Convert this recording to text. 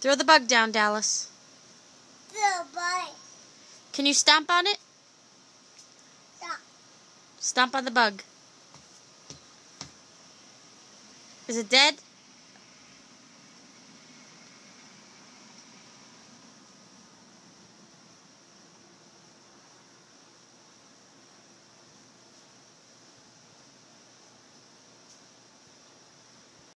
Throw the bug down, Dallas. The bug. Can you stomp on it? Stop. Stomp on the bug. Is it dead?